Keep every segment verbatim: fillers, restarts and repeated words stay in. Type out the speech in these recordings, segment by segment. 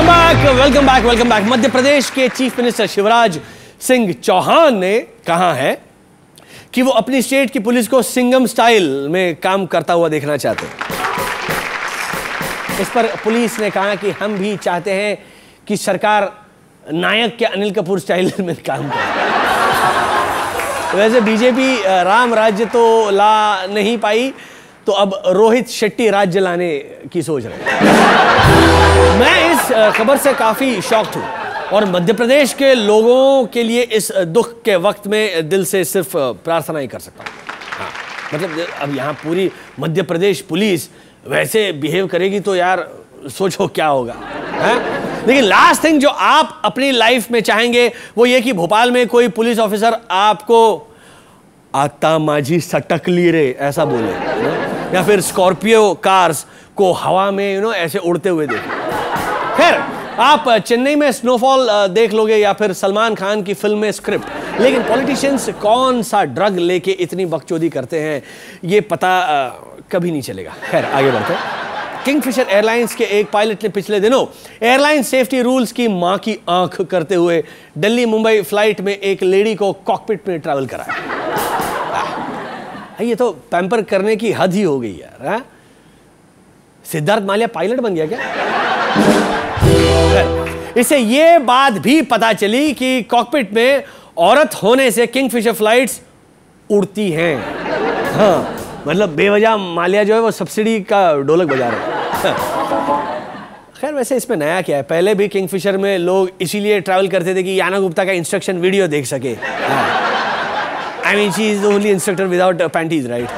Back welcome back welcome back Madhya Pradesh के chief minister Shivraj Singh Chouhan ने कहा है कि वो अपनी स्टेट की पुलिस को सिंघम स्टाइल में काम करता हुआ देखना चाहते हैं। इस पर पुलिस ने कहा कि हम भी चाहते हैं कि सरकार नायक के अनिल कपूर स्टाइल में काम करे। वैसे बीजेपी राम राज्य तो ला नहीं पाई, तो अब रोहित शेट्टी राज्य लाने की सोच रहे हैं। मैं इस खबर से काफी शॉक्ड हूं और मध्य प्रदेश के लोगों के लिए इस दुख के वक्त में दिल से सिर्फ प्रार्थना ही कर सकता हूं। हाँ, मतलब अब यहाँ पूरी मध्य प्रदेश पुलिस वैसे बिहेव करेगी तो यार सोचो क्या होगा, है? लेकिन लास्ट थिंग जो आप अपनी लाइफ में चाहेंगे वो ये कि भोपाल में कोई पुलिस ऑफिसर आपको आता माझी सटक ली रे ऐसा बोले, या फिर स्कॉर्पियो कार्स को हवा में यू नो ऐसे उड़ते हुए देखें। खैर, आप चेन्नई में स्नोफॉल देख लोगे या फिर सलमान खान की फिल्म में स्क्रिप्ट, लेकिन पॉलिटिशियंस कौन सा ड्रग लेके इतनी बकचोदी करते हैं ये पता आ, कभी नहीं चलेगा। खैर, आगे बढ़ते हैं। किंगफिशर एयरलाइंस के एक पायलट ने पिछले दिनों एयरलाइन सेफ्टी रूल्स की मां की आंख करते हुए दिल्ली मुंबई फ्लाइट में एक लेडी को कॉकपिट में ट्रैवल कराया। ये तो पैम्पर करने की हद ही हो गई यार। हा? सिद्धार्थ मालिया पायलट बन गया क्या? इससे ये बात भी पता चली कि कॉकपिट में औरत होने से किंगफिशर फ्लाइट्स उड़ती हैं। हाँ, मतलब बेवजह मालिया जो है वो सब्सिडी का ढोलक बजा रहे हैं। खैर, वैसे इसमें नया क्या है, पहले भी किंगफिशर में लोग इसीलिए ट्रैवल करते थे कि याना गुप्ता का इंस्ट्रक्शन वीडियो देख सके। I mean she is the only instructor without panties, right?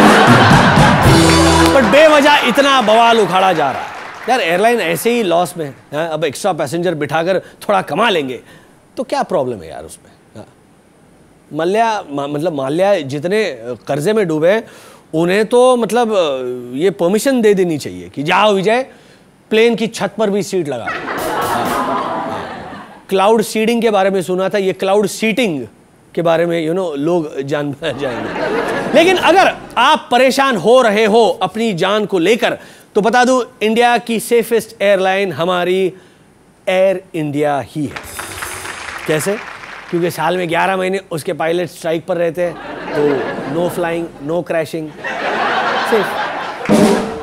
But बेवजह इतना बवाल उखाड़ा जा रहा है यार। एयरलाइन ऐसे ही लॉस में है, अब एक्स्ट्रा पैसेंजर बिठाकर थोड़ा कमा लेंगे तो क्या प्रॉब्लम है यार उसमें? माल्या मतलब माल्या जितने कर्जे में डूबे उन्हें तो मतलब ये परमिशन दे देनी चाहिए कि जाओ विजय, प्लेन की छत पर भी सीट लगा। क्लाउड सीडिंग के बारे में सुना था, ये क्लाउड सीटिंग के बारे में यू नो लोग जान जाएंगे। लेकिन अगर आप परेशान हो रहे हो अपनी जान को लेकर तो बता दूं, इंडिया की सेफेस्ट एयरलाइन हमारी एयर इंडिया ही है। कैसे? क्योंकि साल में ग्यारह महीने उसके पायलट स्ट्राइक पर रहते हैं, तो no flying, no crashing, safe.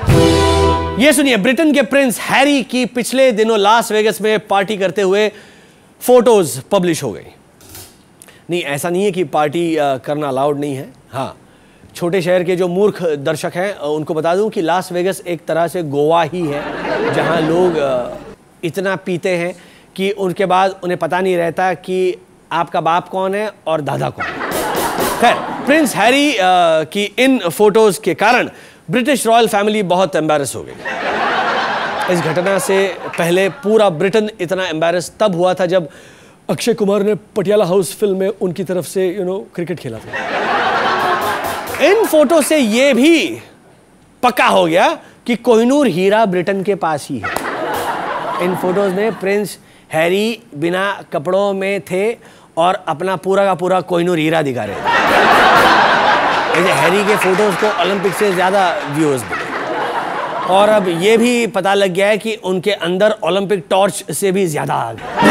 ये सुनिए, ब्रिटेन के प्रिंस हैरी की पिछले दिनों लास वेगस में पार्टी करते हुए फोटोज पब्लिश हो गई। नहीं, ऐसा नहीं है कि पार्टी करना अलाउड नहीं है। हाँ, छोटे शहर के जो मूर्ख दर्शक हैं उनको बता दूं कि लास वेगस एक तरह से गोवा ही है, जहां लोग इतना पीते हैं कि उनके बाद उन्हें पता नहीं रहता कि आपका बाप कौन है और दादा कौन है। खैर, प्रिंस हैरी की इन फोटोज के कारण ब्रिटिश रॉयल फैमिली बहुत एम्बैरस हो गई। इस घटना से पहले पूरा ब्रिटेन इतना एम्बैरस तब हुआ था जब अक्षय कुमार ने पटियाला हाउस फिल्म में उनकी तरफ से यू नो क्रिकेट खेला था। इन फोटो से यह भी पक्का हो गया कि कोहिनूर हीरा ब्रिटेन के पास ही है। इन फोटोज में प्रिंस हैरी बिना कपड़ों में थे और अपना पूरा का पूरा कोहिनूर हीरा दिखा रहे थे। जैसे हैरी के फोटोज को ओलंपिक से ज्यादा व्यूअर्स मिले और अब ये भी पता लग गया है कि उनके अंदर ओलंपिक टॉर्च से भी ज्यादा आ गया।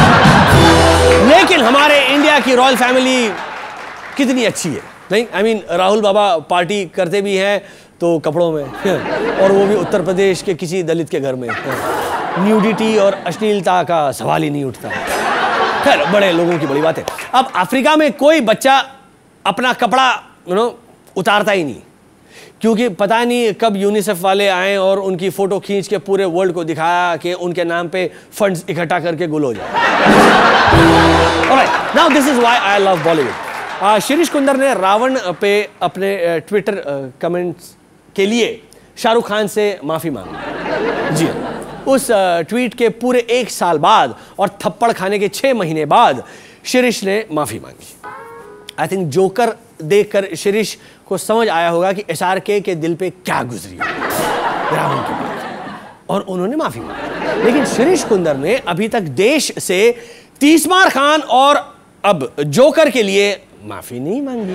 लेकिन हमारे इंडिया की रॉयल फैमिली कितनी अच्छी है, नहीं? आई मीन राहुल बाबा पार्टी करते भी हैं तो कपड़ों में, और वो भी उत्तर प्रदेश के किसी दलित के घर में। न्यूडिटी और अश्लीलता का सवाल ही नहीं उठता। खैर, बड़े लोगों की बड़ी बात है। अब अफ्रीका में कोई बच्चा अपना कपड़ा यू नो उतारता ही नहीं, क्योंकि पता नहीं कब यूनिसेफ वाले आए और उनकी फोटो खींच के पूरे वर्ल्ड को दिखाया कि उनके नाम पे फंड्स इकट्ठा करके गुल हो जाए। Alright, now this is why I love Bollywood. Shirish Kunder ने रावण पे अपने ट्विटर कमेंट्स के लिए शाहरुख खान से माफी मांगी। जी, उस ट्वीट के पूरे एक साल बाद और थप्पड़ खाने के छह महीने बाद शिरीष ने माफी मांगी। आई थिंक जोकर देखकर शिरीष को समझ आया होगा कि एसआरके के दिल पे क्या गुजरी रावण के बाद, और उन्होंने माफी मांगी। लेकिन शिरीष कुंदर ने अभी तक देश से तीसमार खान और अब जोकर के लिए माफी नहीं मांगी।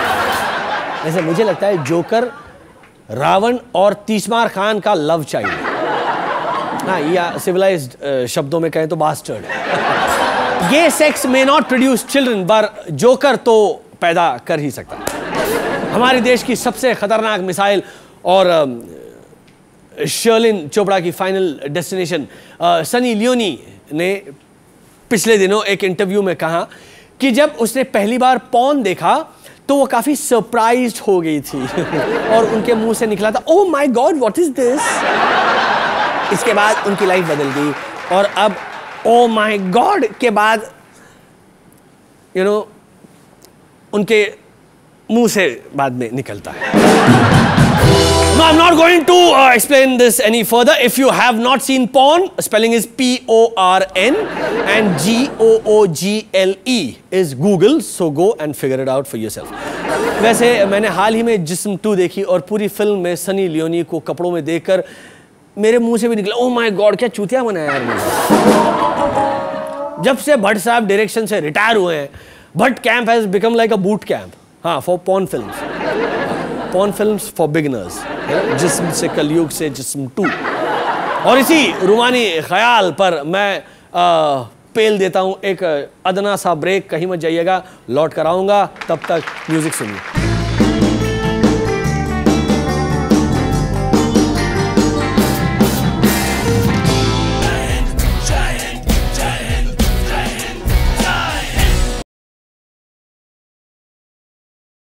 ऐसे मुझे लगता है जोकर रावण और तीसमार खान का लव चाइल्ड। हाँ, या सिविलाइज्ड शब्दों में कहें तो बास्टर्ड। ये sex may not produce children पर जोकर तो पैदा कर ही सकता है। हमारे देश की सबसे खतरनाक मिसाइल और शर्लिन चोपड़ा की फाइनल डेस्टिनेशन सनी लियोनी ने पिछले दिनों एक इंटरव्यू में कहा कि जब उसने पहली बार पॉर्न देखा तो वो काफी सरप्राइज्ड हो गई थी और उनके मुंह से निकला था oh my god what is this. इसके बाद उनकी लाइफ बदल गई और अब ओह माय गॉड के बाद यू you नो know, उनके मुंह से बाद में निकलता है। No, I'm not going to uh, explain this any further. If you have not seen porn, spelling is P O R N and G O O G L E is Google. So go and figure it out for yourself. वैसे मैंने हाल ही में जिस्म to देखी और पूरी film में Sunny Leone को कपड़ों में देखकर मेरे मुंह से भी निकला ओह माय गॉड क्या चूतिया बनाया यार मैंने। जब से भट्ट साहब डायरेक्शन से रिटायर हुए हैं, Bhatt camp has become like a boot camp. हाँ, for porn films, porn films for beginners, Jism से कलयुग से जिस्म टू। और इसी रूमानी ख्याल पर मैं आ, पेल देता हूं एक अदना सा ब्रेक। कहीं मत जाइएगा, लौट कर आऊंगा, तब तक म्यूजिक सुनिए।